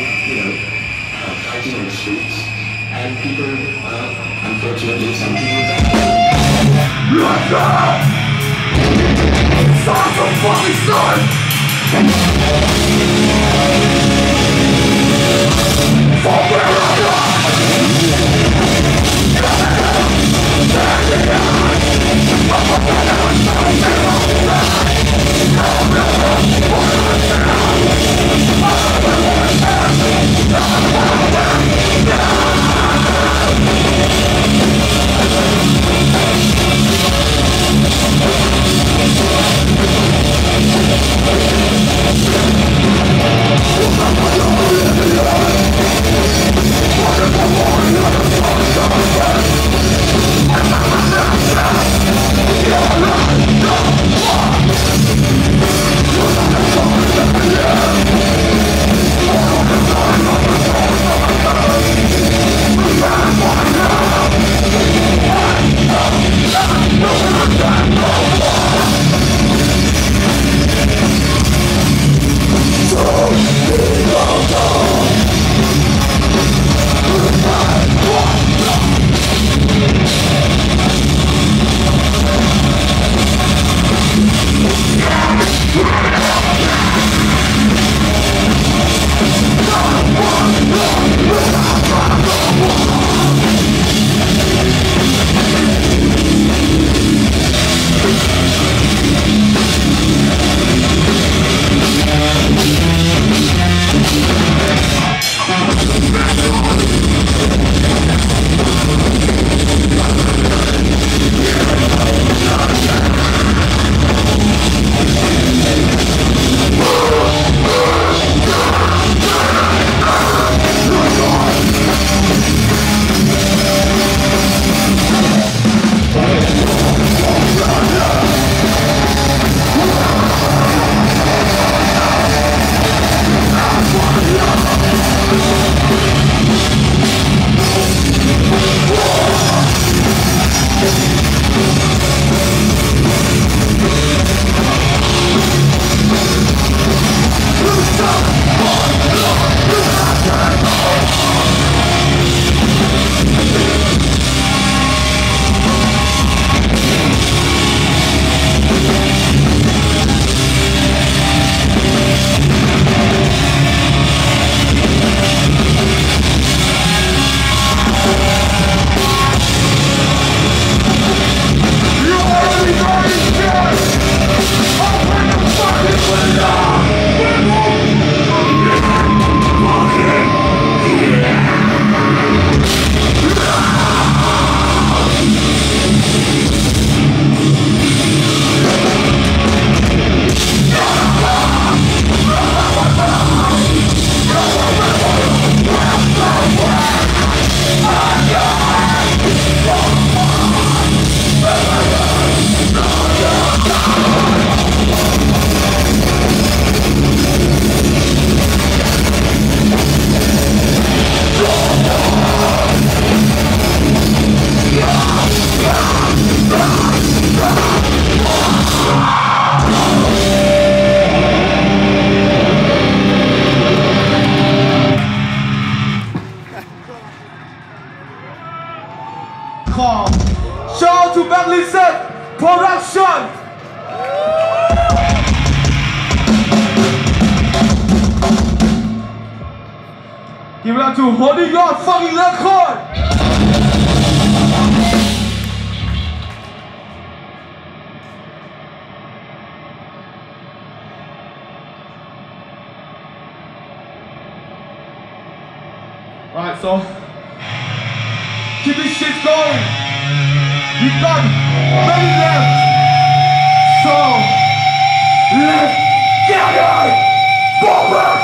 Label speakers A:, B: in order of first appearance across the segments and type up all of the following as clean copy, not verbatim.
A: fighting on the streets, and people, unfortunately, some people die. Start from fucking start! For where I
B: Shout out to Bentley Set Production! Give it up to Holy God fucking Record! Alright, so keep this shit going. We've got many left. So let's get it! Forward!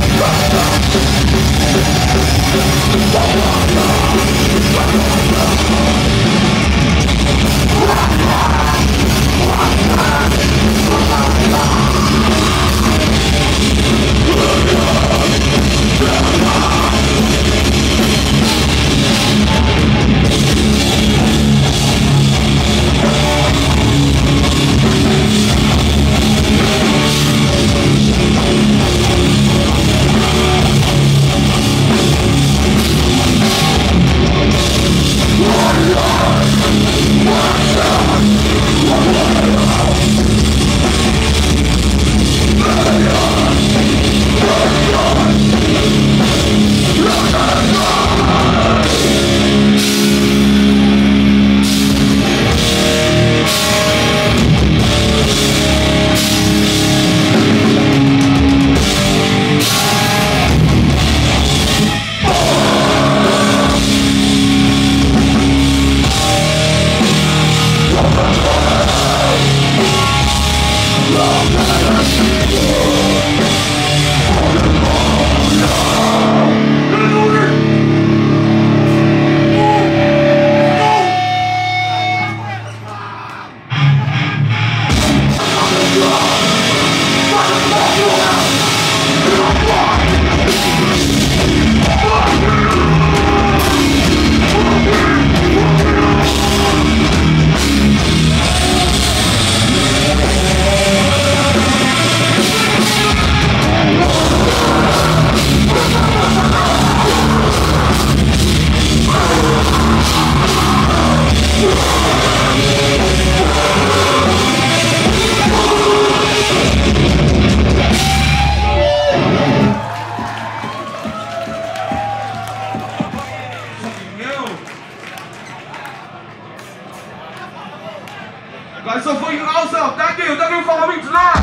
B: Guys, so fucking awesome. Thank you for coming tonight.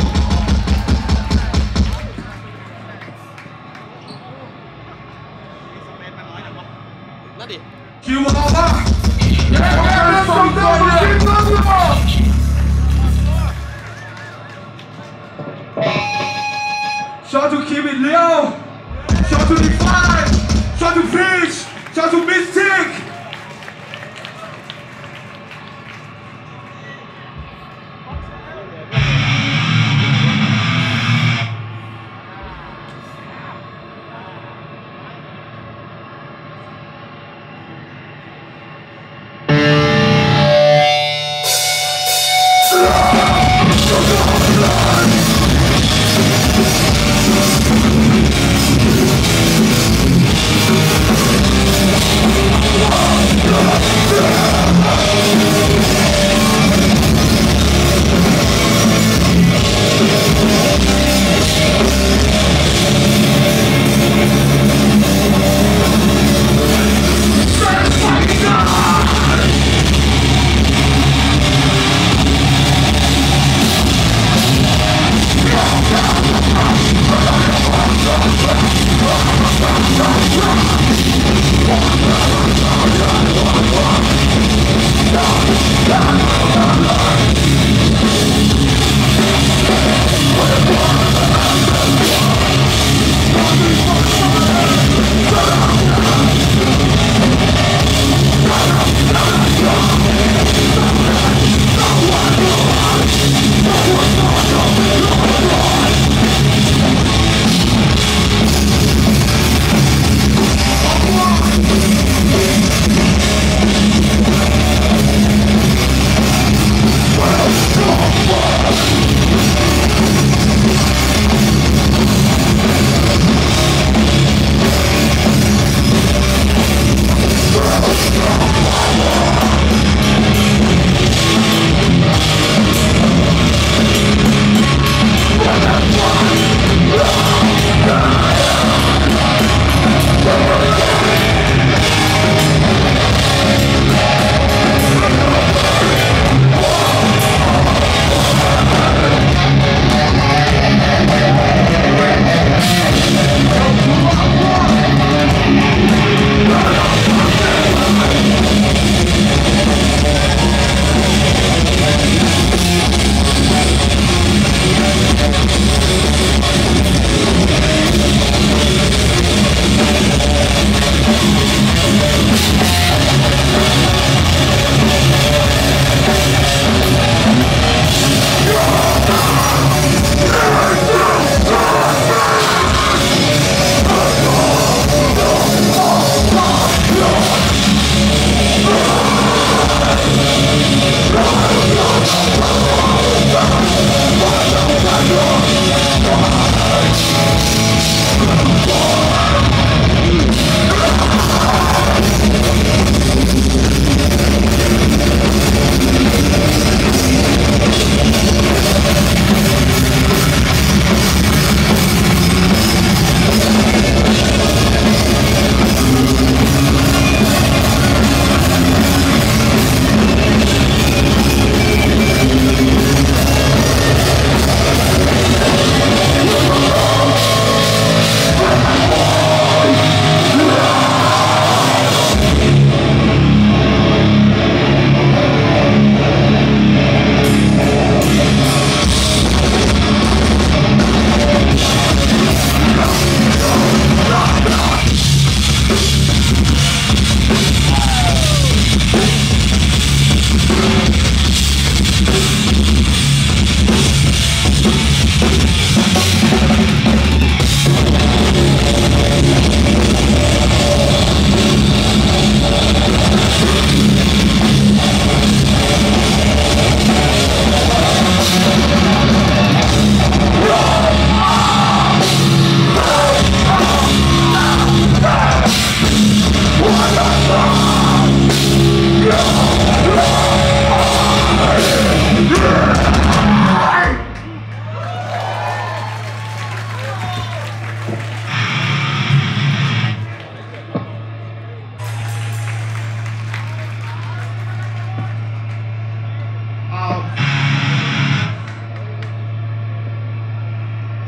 C: นั่นดิ
B: คิวมาบ้าส่งตัวมากินตัวมา Shout to Keep It Leo. Shout to Define. Shout to Fish. Shout to Mystic.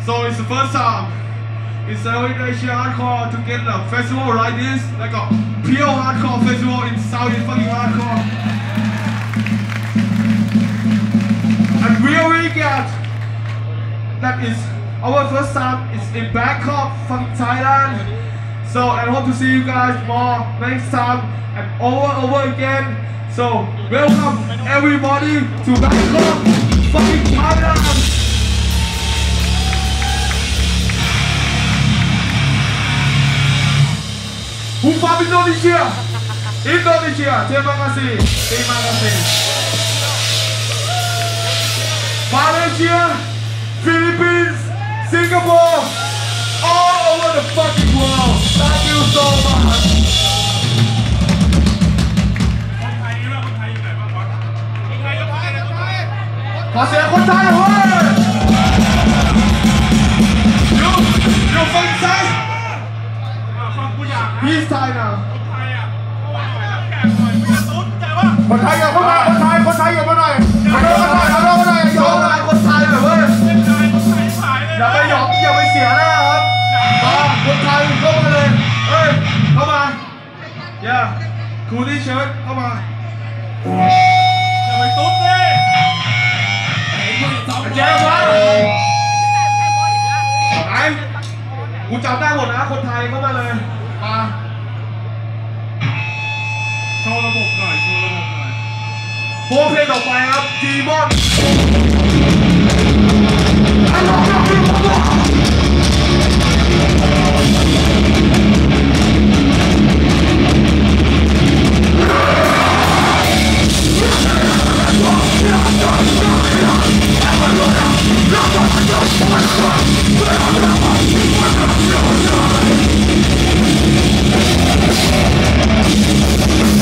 B: So it's the first time in Southeast Asia hardcore to get a festival like this, like a pure hardcore festival in Southeast fucking hardcore. And we already got that is our first time is in Bangkok, fucking Thailand. So I hope to see you guys more next time and over again. So welcome everybody to Bangkok, fucking Thailand. From Indonesia, terima kasih. Malaysia, Philippines, Singapore, all over the fucking world. Thank you so much. ขอเสียงคนไทยเฮ้ยอยู่ฝั่งซ้าย He's Thai now คนไทยอย่าเข้ามาคนไทยอย่ามาหน่อยคนไทยยอมอะไรคนไทยแบบเว้ยอย่าไปหยอกอย่าไปเสียหน้าครับมาคนไทยเข้ามาเลยเฮ้ยเข้ามาอย่าคูลี่เชิ้ตเข้ามาอย่าไปตุ๊ดเลยเจ๊วะไหนกูจำได้หมดนะคนไทยเข้ามาเลยมาโชว์ระบบหน่อยโพเพลงต่อไปครับดีมอน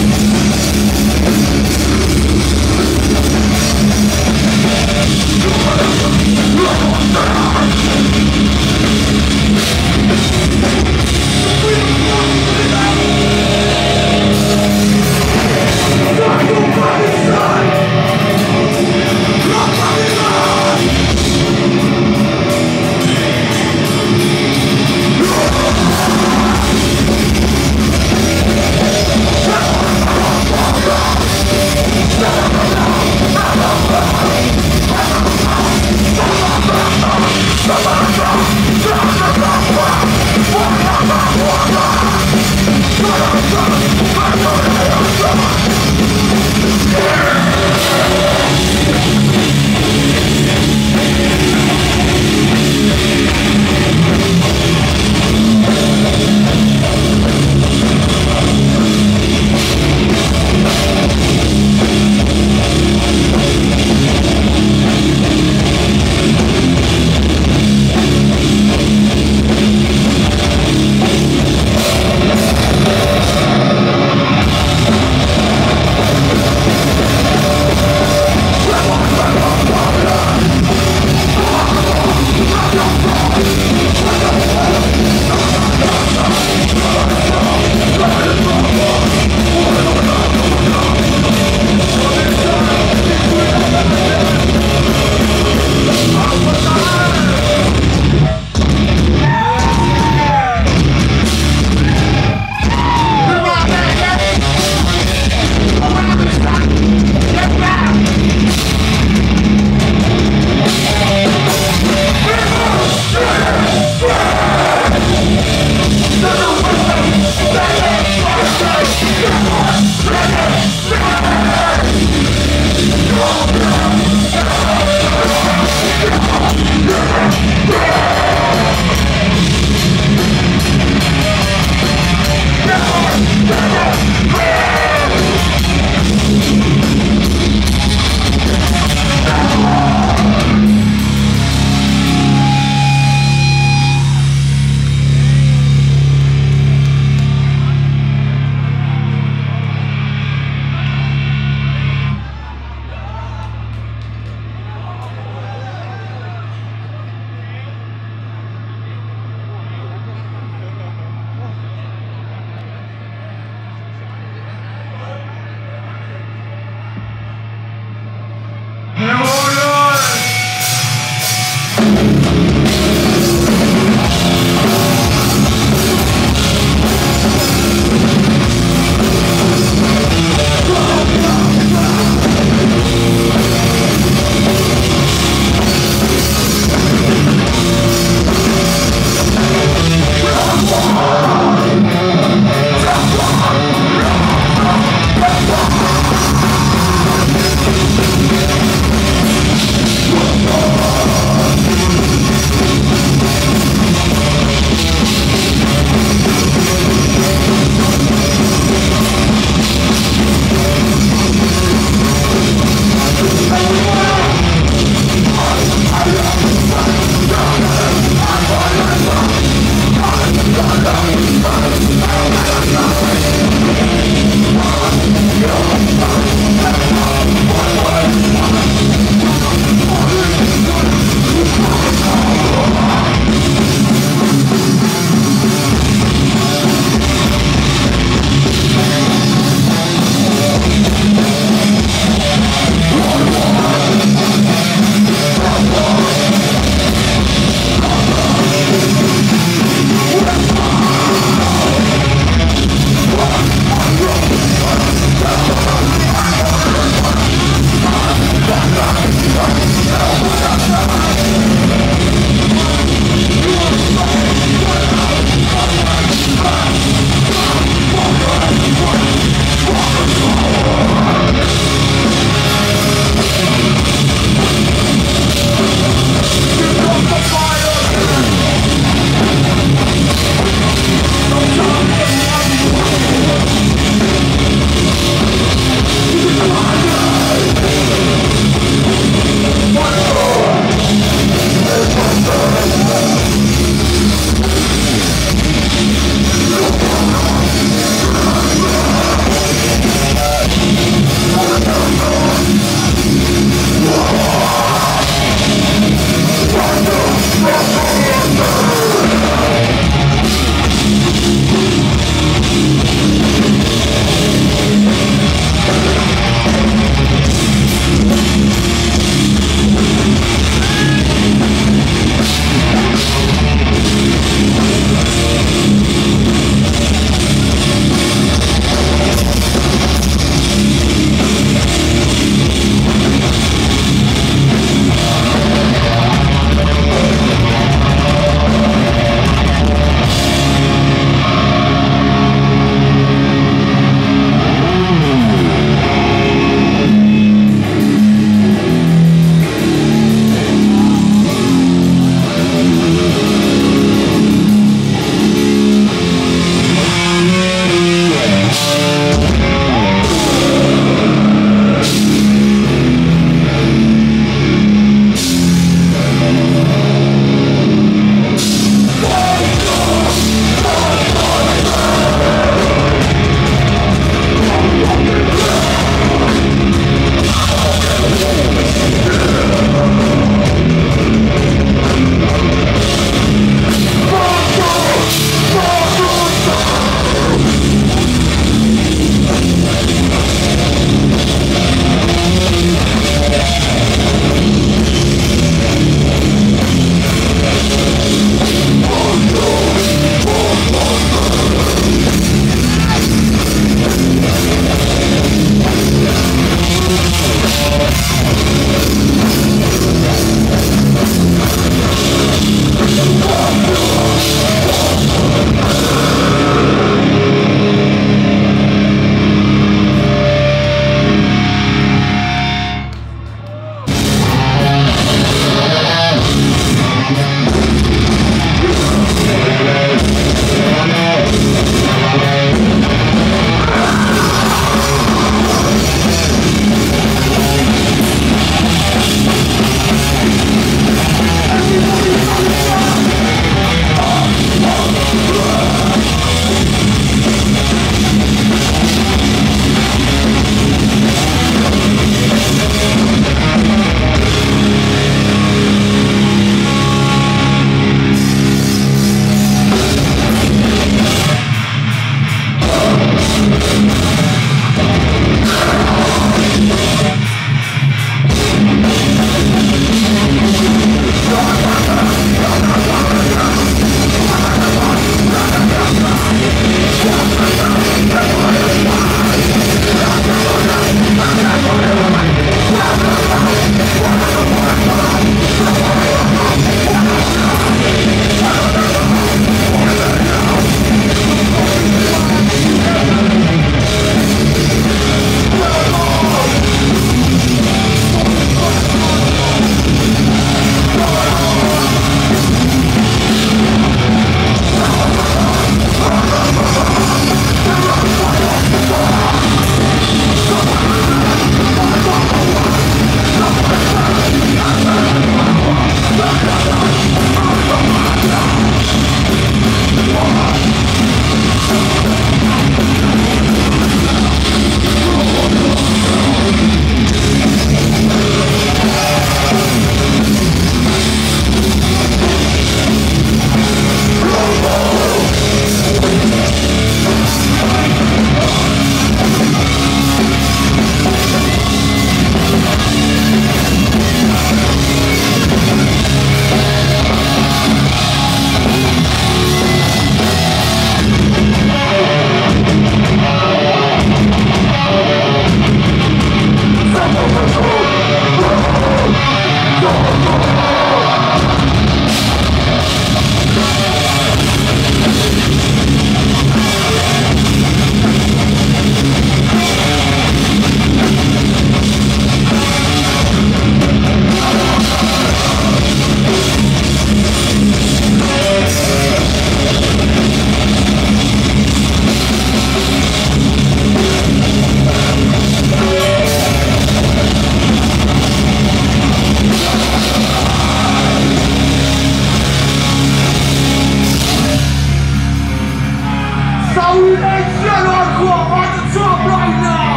B: You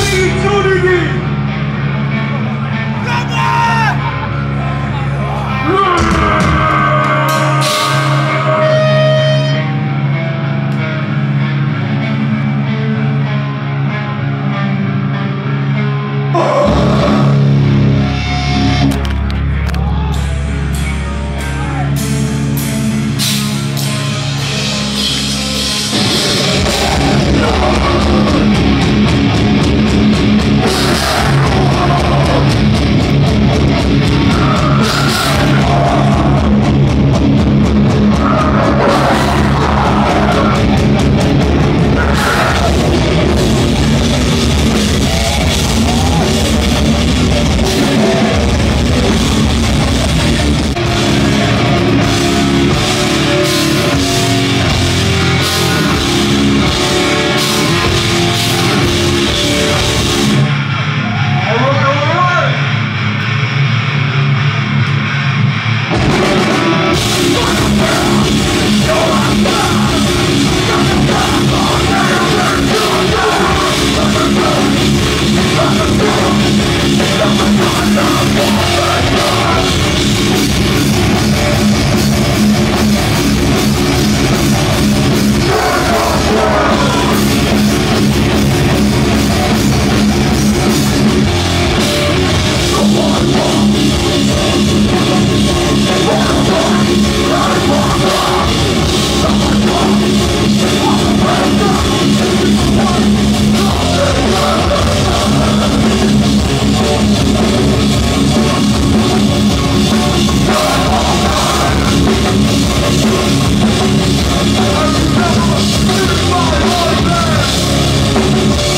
B: Let's go.